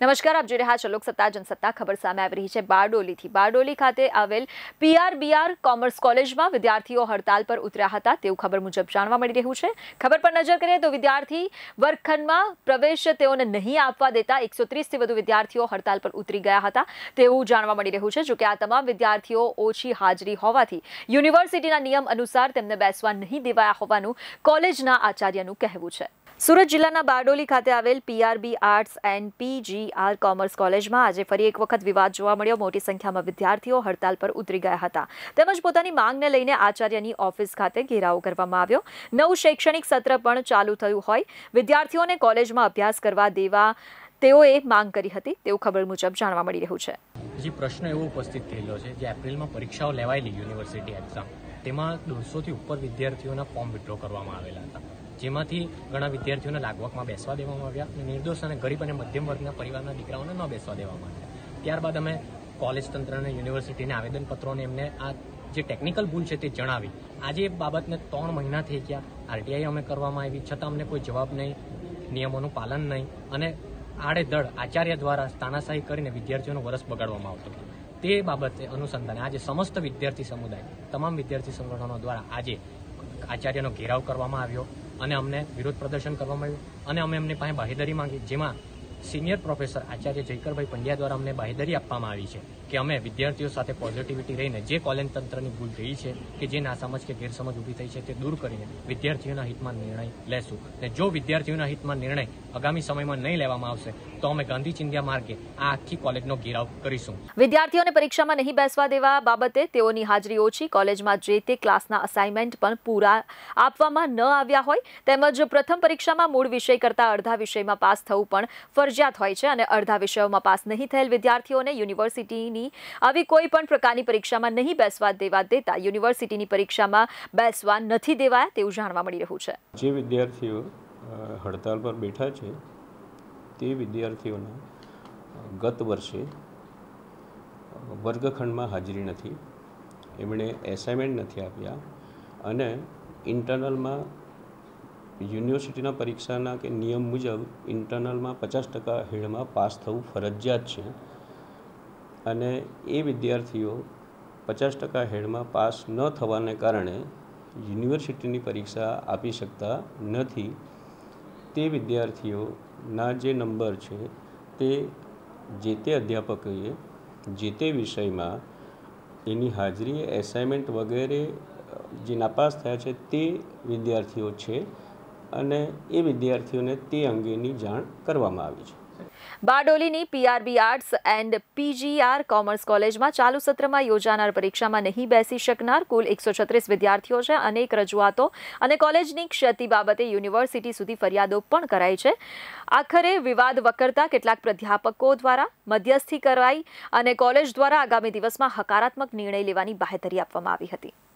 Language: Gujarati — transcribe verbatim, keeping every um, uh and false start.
નમસ્કાર, આપ જોઈ રહ્યા છો લોકસત્તા જનસત્તા. ખબર સામે આવી રહી છે બારડોલીથી. બારડોલી ખાતે આવેલ પીઆરબીઆર કોમર્સ કોલેજમાં વિદ્યાર્થીઓ હડતાલ પર ઉતર્યા હતા તેવું ખબર મુજબ જાણવા મળી રહ્યું છે. ખબર પર નજર કરીએ તો વિદ્યાર્થી વર્ગખંડમાં પ્રવેશ તેઓને નહીં આપવા દેતા એકસો ત્રીસ થી વધુ વિદ્યાર્થીઓ હડતાલ પર ઉતરી ગયા હતા તેવું જાણવા મળી રહ્યું છે. જોકે આ તમામ વિદ્યાર્થીઓ ઓછી હાજરી હોવાથી યુનિવર્સિટીના નિયમ અનુસાર તેમને બેસવા નહીં દેવાયા હોવાનું કોલેજના આચાર્યનું કહેવું છે. સુરત જિલ્લાના બારડોલી ખાતે આવેલ PRB arts and PGR commerce કોલેજમાં આજે ફરી એક વખત વિવાદ જોવા મળ્યો. મોટી સંખ્યામાં વિદ્યાર્થીઓ હડતાલ પર ઉતરી ગયા હતા તેમજ પોતાની માંગને લઈને આચાર્યની ઓફિસ ખાતે ઘેરાવો કરવામાં આવ્યો. નવું શૈક્ષણિક સત્ર પણ ચાલુ થયું હોય વિદ્યાર્થીઓને કોલેજમાં અભ્યાસ કરવા દેવા તેઓએ માંગ કરી હતી તેવું ખબર મુજબ જાણવા મળી રહ્યું છે. હજી પ્રશ્ન એવો ઉપસ્થિત થયેલો છે જે એપ્રિલમાં પરીક્ષાઓ લેવાયેલી યુનિવર્સિટી એક્ઝામ, તેમાં દોઢસોથી ઉપર વિદ્યાર્થીઓના ફોર્મ વિડ્રો કરવામાં આવેલા હતા, જેમાંથી ઘણા વિદ્યાર્થીઓને લાગવકમાં બેસવા દેવામાં આવ્યા અને નિર્દોષ અને ગરીબ અને મધ્યમ વર્ગના પરિવારના દીકરાઓને ન બેસવા દેવામાં આવ્યા. ત્યારબાદ અમે કોલેજ તંત્રને યુનિવર્સિટીને આવેદનપત્રોને એમને આ જે ટેકનિકલ ભૂલ છે તે જણાવી. આજે એ બાબતને ત્રણ મહિના થઈ ગયા, આરટીઆઈ અમે કરવામાં આવી છતાં અમને કોઈ જવાબ નહીં, નિયમોનું પાલન નહીં અને આડેધડ આચાર્ય દ્વારા તાનાશાહી કરીને વિદ્યાર્થીઓનો વરસ બગાડવામાં આવતો હતો. તે બાબતે અનુસંધાને આજે સમસ્ત વિદ્યાર્થી સમુદાય, તમામ વિદ્યાર્થી સંગઠનો દ્વારા આજે આચાર્યનો ઘેરાવ કરવામાં આવ્યો અને અમને વિરોધ પ્રદર્શન કરવામાં આવ્યું અને અમે એમની પાસે બાહેધરી માંગી, જેમાં સિનિયર પ્રોફેસર આચાર્ય જયકરભાઈ પંડ્યા દ્વારા અમને બાહેધરી આપવામાં આવી છે કે અમે વિદ્યાર્થીઓ સાથે પોઝિટિવિટી રહીને જે કોલેજ તંત્રની ભૂલ થઈ છે કે જે નાસમજ કે ગેરસમજ ઊભી થઈ છે તે દૂર કરીને વિદ્યાર્થીઓના હિતમાં નિર્ણય લેશું. અને જો વિદ્યાર્થીઓના હિતમાં નિર્ણય આગામી સમયમાં નહીં લેવામાં આવશે તો અમે ગાંધી ચિંધ્યા માર્ગે આ આખી કોલેજનો ઘેરાવ કરીશું. વિદ્યાર્થીઓને પરીક્ષામાં નહીં બેસવા દેવા બાબતે તેઓની હાજરી ઓછી, કોલેજમાં જે તે ક્લાસના અસાઇનમેન્ટ પણ પૂરા આપવામાં ન આવ્યા હોય તેમજ પ્રથમ પરીક્ષામાં મૂળ વિષય કરતા અડધા વિષયમાં પાસ થવું પણ ફરજિયાત હોય છે અને અડધા વિષયોમાં પાસ નહીં થયેલ વિદ્યાર્થીઓને યુનિવર્સિટીની આવી કોઈ પણ પ્રકારની પરીક્ષામાં નહીં બેસવા દેવા દેતા યુનિવર્સિટીની પરીક્ષામાં બેસવા નથી દેવાયા તેવું જાણવા મળી રહ્યું છે. જે વિદ્યાર્થીઓ હડતાલ પર બેઠા છે તે વિદ્યાર્થીઓને ગત વર્ષે વર્ગખંડમાં હાજરી નથી, એમણે એસાઇનમેન્ટ નથી આપ્યા અને ઇન્ટરનલમાં યુનિવર્સિટીના પરીક્ષાના કે નિયમ મુજબ ઇન્ટરનલમાં પચાસ ટકા હેડમાં પાસ થવું ફરજિયાત છે અને એ વિદ્યાર્થીઓ પચાસ ટકા હેડમાં પાસ ન થવાને કારણે યુનિવર્સિટીની પરીક્ષા આપી શકતા નથી. તે વિદ્યાર્થીઓના જે નંબર છે તે જે તે અધ્યાપકોએ જે તે વિષયમાં એની હાજરી એસાઇનમેન્ટ વગેરે જે નાપાસ થયા છે તે વિદ્યાર્થીઓ છે અને એ વિદ્યાર્થીઓને તે અંગેની જાણ કરવામાં આવી છે. બારડોલીની PRB arts and PGR commerce કોલેજમાં ચાલુ સત્રમાં યોજાનાર પરીક્ષામાં નહીં બેસી શકનાર કુલ એકસો છત્રીસ વિદ્યાર્થીઓ છે. અનેક રજૂઆતો અને કોલેજની ક્ષતિ બાબતે યુનિવર્સિટી સુધી ફરિયાદો પણ કરાઈ છે. આખરે વિવાદ વકરતા કેટલાક પ્રાધ્યાપકો દ્વારા મધ્યસ્થી કરાઈ અને કોલેજ દ્વારા આગામી દિવસમાં હકારાત્મક નિર્ણય લેવાની બાહેધરી આપવામાં આવી હતી.